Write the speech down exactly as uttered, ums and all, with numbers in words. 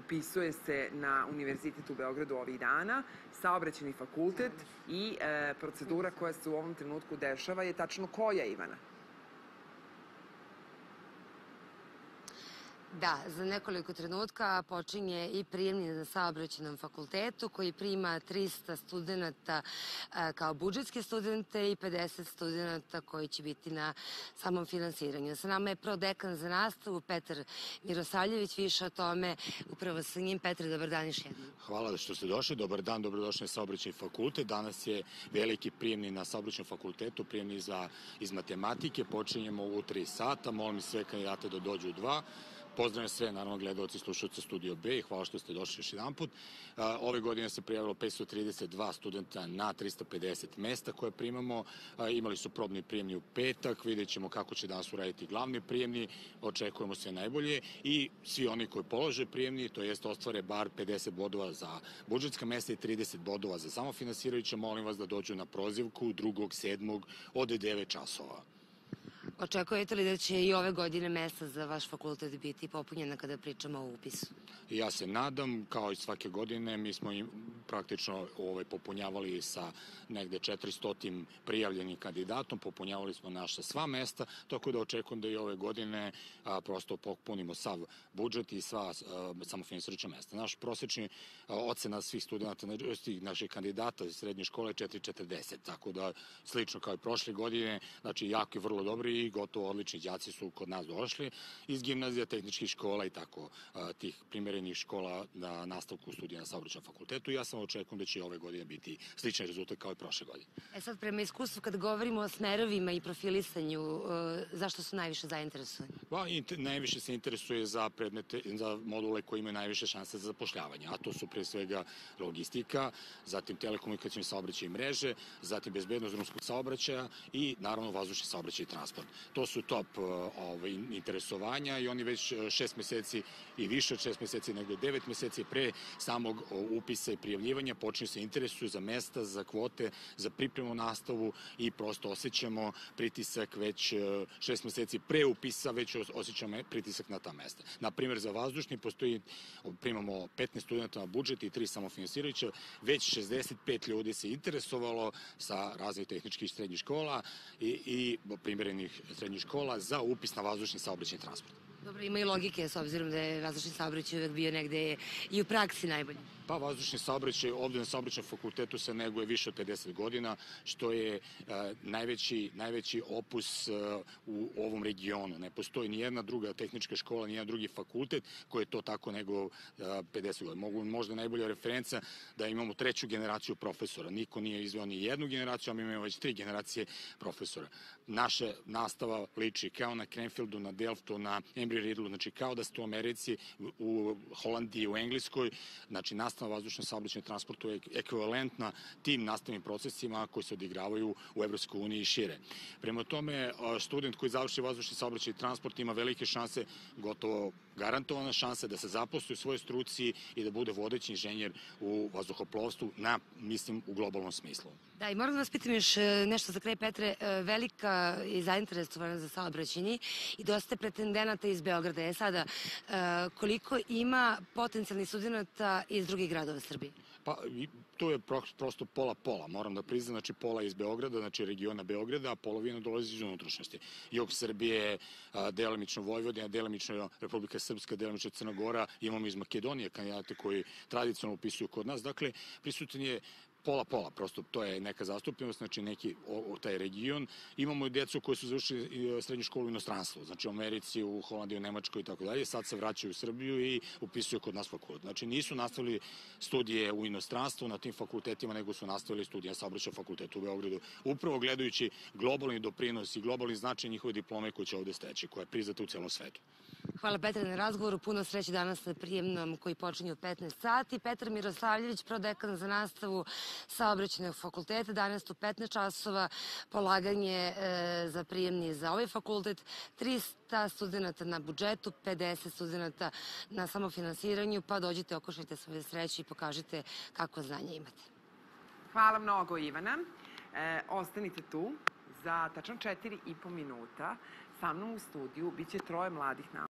upisuje se na Univerzitet u Beogradu ovih dana, saobraćajni fakultet i procedura koja se u ovom trenutku dešava je tačno koja, Ivana? Da, za nekoliko trenutka počinje i prijemni na saobraćajnom fakultetu koji prima trista studenta kao budžetske studente i pedeset studenta koji će biti na samom finansiranju. Sa nama je prodekan za nastavu Petar Mirosavljević, više o tome upravo sa njim. Petar, dobar dan još jednom. Hvala što ste došli, dobar dan, dobrodošli na saobraćajni fakultet. Danas je veliki prijemni na saobraćajnom fakultetu, prijemni iz matematike, počinjemo u tri sata, molim sve kandidate da dođu u dva. Pozdravljam sve, naravno, gledalci i slušalci Studio B i hvala što ste došli još jedan put. Ove godine se prijavilo petsto trideset dva studenta na trista pedeset mesta koje primamo. Imali su probni prijemni u petak, vidjet ćemo kako će danas uraditi glavni prijemni, očekujemo sve najbolje i svi oni koji polože prijemni, to jest ostvare bar pedeset bodova za budžetska mesta i trideset bodova za samofinansirajuće, molim vas da dođu na prozivku drugog sedmog od devet časova. Očekujete li da će i ove godine mesta za vaš fakultet biti popunjena kada pričamo o upisu? Ja se nadam, kao i svake godine, mi smo praktično popunjavali sa negde četiristo prijavljenih kandidatom, popunjavali smo naša sva mesta, tako da očekujem da i ove godine prosto popunimo sav budžet i sva samofinansirajuća mesta. Naš prosečni ocena svih studenta, svih naših kandidata iz srednje škole je četiri zarez četrdeset, tako da slično kao i prošle godine, znači jako i vrlo dobri i gotovo odlični đaci su kod nas došli iz gimnazija, tehničkih škola i tako tih primerenih škola na nastavku studija na saobraćajnom fakultetu. Ja sam očekujem da će ove godine biti sličan rezultat kao i prošle godine. E sad, prema iskustvu, kad govorimo o smerovima i profilisanju, zašto su najviše zainteresovani? Najviše se interesuje za predmete, za module koji imaju najviše šanse za zapošljavanje, a to su pre svega logistika, zatim telekomunikacijne saobraćaje i mreže, zatim bezbednost drumskog saobraćaja i naravno vazdušni saobraćaj i transport. To su top interesovanja i oni već šest meseci i više od šest meseci, nego devet meseci pre samog upisa i prijavljivanja počinju se interesuju za mesta, za kvote, za pripremu nastavu i prosto osjećamo pritisak već šest meseci pre upisa, već osjećamo pritisak na ta mesta. Naprimjer, za vazdušni postoji, primamo petnaest studenta na budžet i tri samofinansirajuća, već šezdeset pet ljudi se interesovalo sa raznih tehničkih srednjih škola i primerenih srednjih škola za upis na vazdušni saobraćajni transport. Dobro, ima i logike, s obzirom da je vazdušni saobraćaj uvek bio negde i u praksi najbolji. Pa vazdušni saobraćaj ovde na saobraćajnom fakultetu se neguje više od pedeset godina, što je najveći opus u ovom regionu. Ne postoji ni jedna druga tehnička škola, ni jedan drugi fakultet koji je to tako nego pedeset godina. Možda najbolja referenca da imamo treću generaciju profesora. Niko nije izveo ni jednu generaciju, a mi imamo već tri generacije profesora. Naša nastava liči kao na Cranfieldu, na Delftu, na Embry-Riddle, znači kao da ste u Americi, u Holandiji, u Engleskoj, znači nastava vazdušnog saobraćajnog transporta je ekvivalentna tim nastavnim procesima koji se odigravaju u Evropskoj uniji i šire. Prema tome, student koji završi vazdušni saobraćajni transport ima velike šanse, gotovo garantovana šansa da se zaposli u svojoj struci i da bude vodeći inženjer u vazduhoplovstvu na, mislim, u globalnom smislu. Da, i moram da vas pitam još nešto za kraj, Petre. Velika je zainteresovana za saobraćajni i dosta pretendenata iz Beograda. Je sada, koliko ima potencijalnih studenta iz drugih gradova Srbije? Pa, to je prosto pola-pola, moram da priznam, znači pola iz Beograda, znači regiona Beograda, a polovina dolazi iz unutrašnjosti. Jug Srbije, delimično Vojvodina, delimično Republika Srpska, delimično Crna Gora, imamo iz Makedonije kandidate koji tradicionalno upisuju kod nas, dakle, prisutan je pola-pola, prosto to je neka zastupljenost, znači neki taj region. Imamo i djecu koji su završili srednju školu u inostranstvu, znači u Americi, u Holandiji, u Nemačkoj i tako dalje. Sad se vraćaju u Srbiju i upisuju kod nas fakultet. Znači nisu nastavili studije u inostranstvu na tim fakultetima, nego su nastavili studije na saobraćajnom fakultetu u Beogradu. Upravo gledajući globalni doprinos i globalni značaj njihove diplome koje će ovde steći, koja je priznata u celom svetu. Hvala, Petre, na razgovoru. Puno sreće danas na prijemnom koji počinje u petnaest sati. Petar Mirosavljević, prodekan za nastavu Saobraćajnog fakulteta, danas u petnaest časova, polaganje za prijemni za ovaj fakultet, trista studenta na budžetu, pedeset studenta na samofinansiranju, pa dođite, okušajte svoje sreće i pokažite kako znanje imate. Hvala mnogo, Ivana. Ostanite tu za tačno četiri i po minuta. Sa mnom u studiju biće troje mladih naučnika.